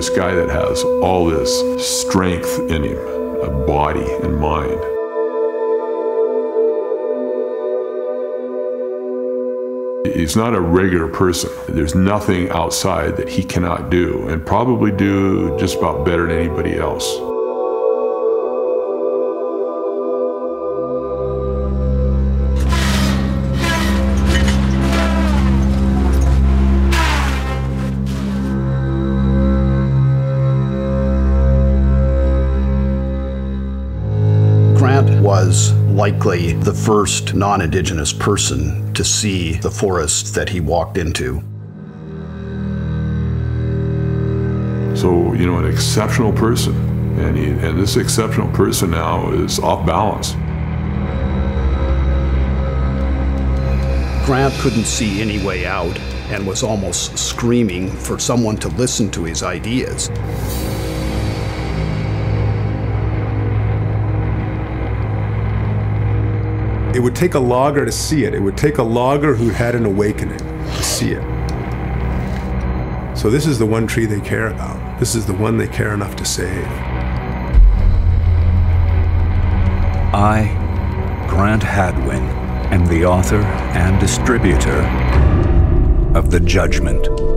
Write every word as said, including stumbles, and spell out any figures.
this guy that has all this strength in him, a body and mind. He's not a regular person. There's nothing outside that he cannot do, and probably do just about better than anybody else. Grant was likely the first non-Indigenous person to see the forest that he walked into. So, you know, an exceptional person, and, he, and this exceptional person now is off balance. Grant couldn't see any way out and was almost screaming for someone to listen to his ideas. It would take a logger to see it. It would take a logger who had an awakening to see it. So this is the one tree they care about. This is the one they care enough to save. I, Grant Hadwin, am the author and distributor of The Judgment.